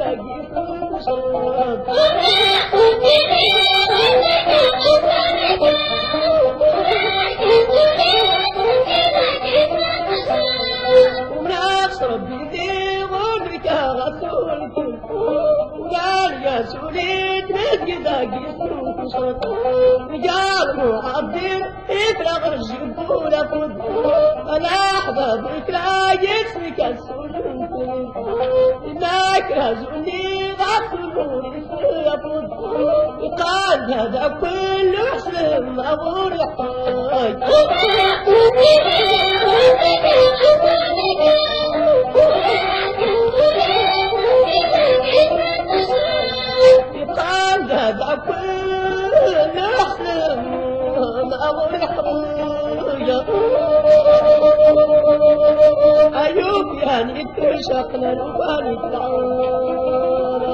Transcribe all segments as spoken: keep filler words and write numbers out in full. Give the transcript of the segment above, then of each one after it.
تلاقي فرصة ومنافس ربي ديوانك يا رسولك وقال يا سولي تلاقي ذاقي فرصة رجال معبدين افرغ الجبولة فض انا احبابك لا يكسك السجون انك رزقني غفلوني سيفض قال هذا كل حسن ابو رحاي قال هذا كل حسن ابو رحاي أيوب يعني تشقنا الوالي العالم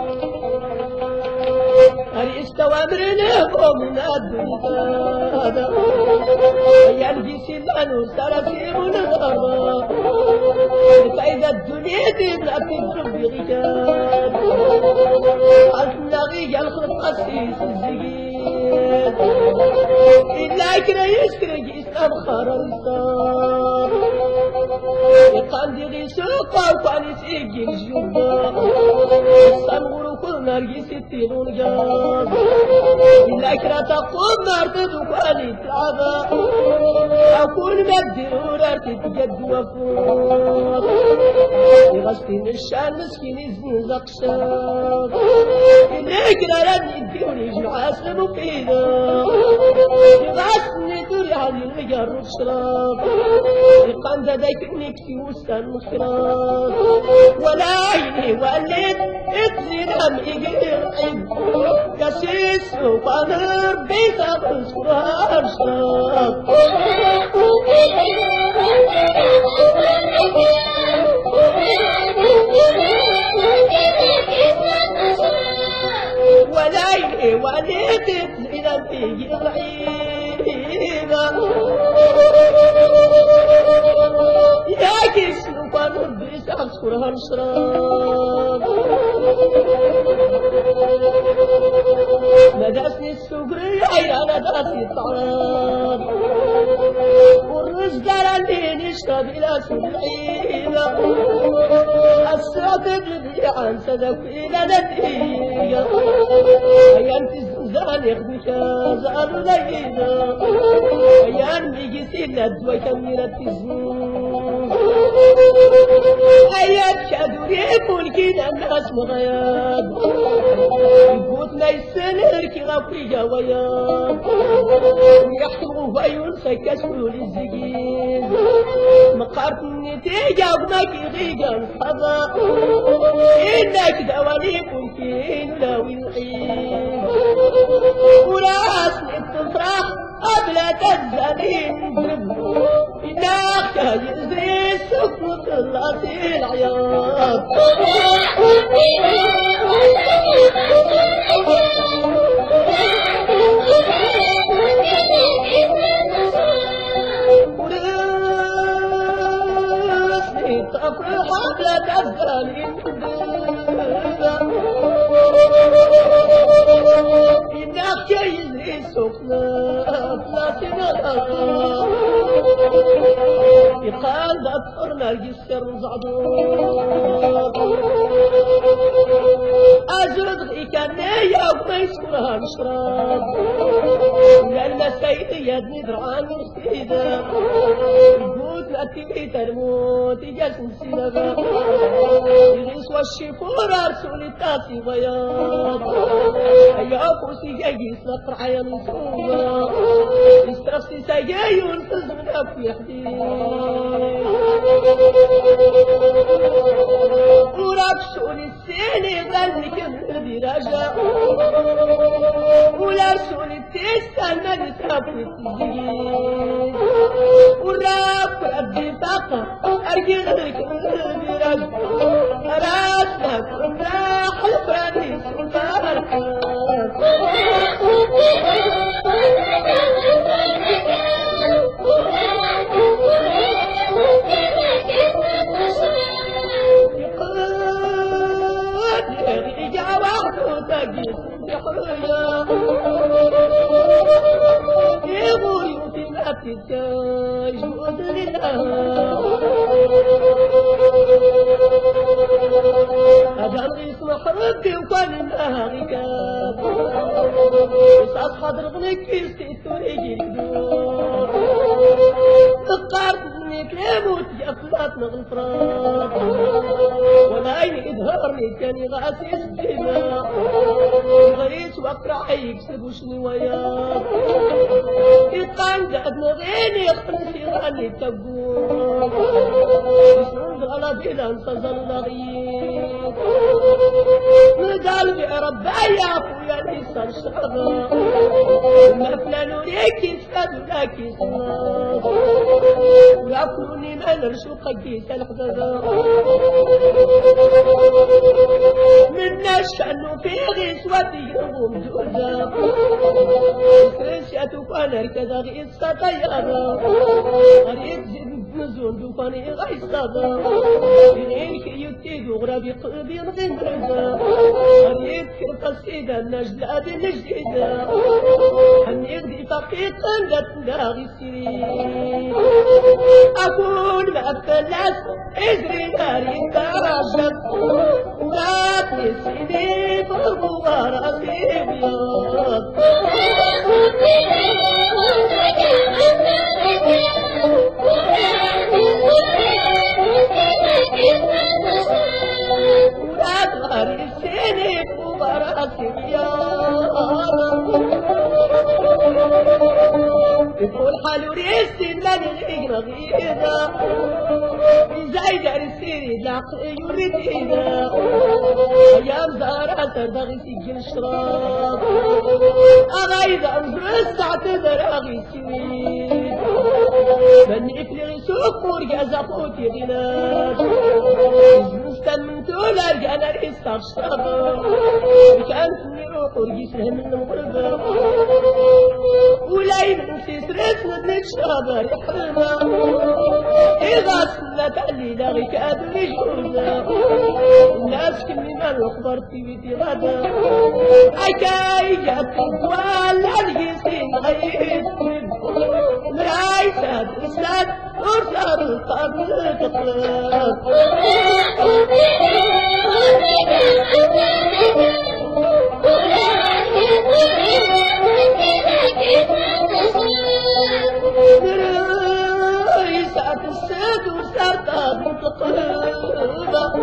هل استوى أمرنا ومن الدنيا يلقي سلان وسرسيم الغرب فإذا الدنيا تبلأ تضرب بغياب أصلا غيا الخط قصيص الزقيد إلا كنا يسكرك إسلام خرصا يقال دي غي سوقا وقال سيجي الجبا الصنور كل نرجي ستي غنجاب إلا كنا تقوم نرتد وقال تعبا أكون مبدل ورارتي تجد وفور يغسطين الشان مسكين يزني زقشاب إلا كنا لن يديوني جمعة سمقيدا يغسطني دوري علي الغيار وشراب يقام ذاك نكتي وستان خراب ولا عيني ولد اتزين هم يقرعب كسيس وقامر بيتا بالصرار شراب ولا عيني ولد اتزين هم يقرعب يا كيس نقان ربيس أذكرها الشراب مداسني السقري عيرانا داسي الطعام والرزق اللي نشرب إلى سبعينا السعد بلدي عن صدق إلى ندية أيام تزال يخدش زال لينا أيام بيجي سيلد وكملت تزول أيام شادور يقول كده الناس مغياب يفوت ما يسنر كي غفي جواياب ويحتموا فايون سكسوا للزقين مقارني تيجاب ماكي غيقان صدا إنك دوالي ممكن لاوي العين وراس التفرح قبل تزالين بربو إنك يزري سكوت اللاسي العياط ورسني تفرح قبل تزالين إنك يزري سكوت يقال بأطفر نرجس كرزعدوك أزرد غيكاني وما يسكرها مشراب لأن سيدي يدني درعان مخيدة يقول لأتي ترموت يجسن سينبا يغيس والشفور أرسول التاسي بياض أياكو سيجيس نقرع ينصوبا يسترسي سيجي ينفذ من أفي حديد ورابشون السيني ذلك الدراجة ولارسون التيستان مدتها في التزيين وراب ربي فقط أرجي لك الدراجة أراسنا كنا حلفاني سنبارك عديس بحرية يغوي في الأبد تجود لله أجل يسمح ربي وكان لها غكاب يسعد حضر غنك يستيتوني جلدون تقارب منك يموت يفلات نغلفرات والعين إظهرني كان يغاسي الدماء يغيس وأقرع يكسب وشنو وياه يقان دعد نغيني يخلص يغاني تقول يسرد على بلا انتظر لغيب مدال بعرب يا خويا لسان شعبا ما فلان وليك يسفد ولاك يسماس ويعقلوني ما نرشوق كيس الحدث منا شأنه في غيس وديهم جوزا سرشاتو فانا ركضا غيس طيارا غريب زين نزول دوفاني غيصابا يغيك يتيدو غرابي قلبي نغنغزا غريب كيف قصيدة النجدة بالنجدة هني يغدي فقيقا لتناغي السرير أكون مأفلاس إزري ناري تراجب وراتني سيدي ضربوا راسي بيض ورات غاري سيدي وراسي بيض يقول حالو ريسي مالي غير غيظة زايدة رسيري العقل يريد إذا أيام زهرات ترضغي سجل الشراب أغايدة أمزرس تعتذر أغي سويد من إفلغي سوق ورقا زفوتي غلاد مستن تولا رجعنا ريستا الشراب كانت نروح ورقي سهم من المغربة ولاي من سيسرس ندنك شرابة يحرمها إذا سنة علي لاغي كادو يجوزا الناس كمي ما نخبر في بيتي غدا أكاي جاب الدوال الجسين غيث مراي ساد إساد ورساد القبل تقلب ساعة السد وساعة متقلبة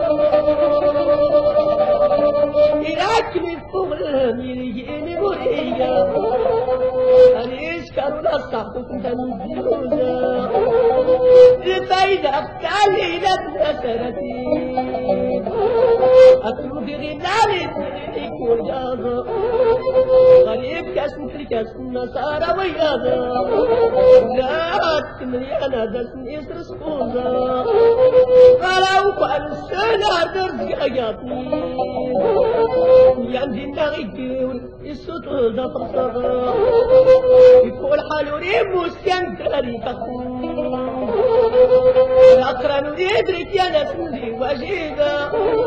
يراكني فغلان يليني مرية أنا إشكال ولا صحت كنت مزيوزة الفايدة أفتالي لبنى سنتين أطلب غنالي يكون جاظة غريب كاس مثل كاس النصارى وياذا لا تمني أنا دسني إسرس خوزا فلو قال السنة درس قياطني يمدي النغيكيون السطو دفر صغا يقول حالو ريموس يمتري تخون الأقران يدرك يا ناس ندي وجيدا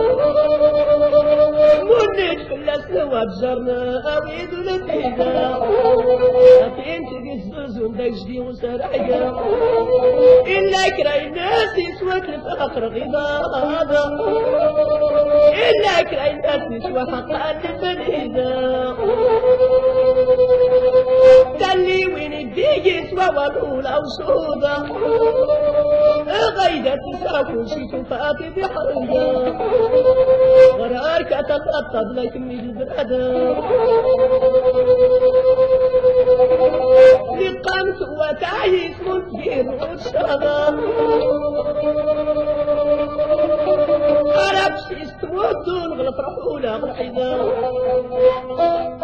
منك في الأسلوة بجرنا أويد ولديدا أتين تقي الزوزون داك جدي وسرايا إلا كراي الناس يسوى الفقر غضاضا إلا كراي الناس يسوى حقا للبنيدا دلي وين الدي يسوى والأولى وصودا غيدة تساكن شي تفاتي بحرية غرارك تتقطب لك من البرادة لقمت وتعيس مدير والشغى عرب شي استودون غلط رحولا غرحيدا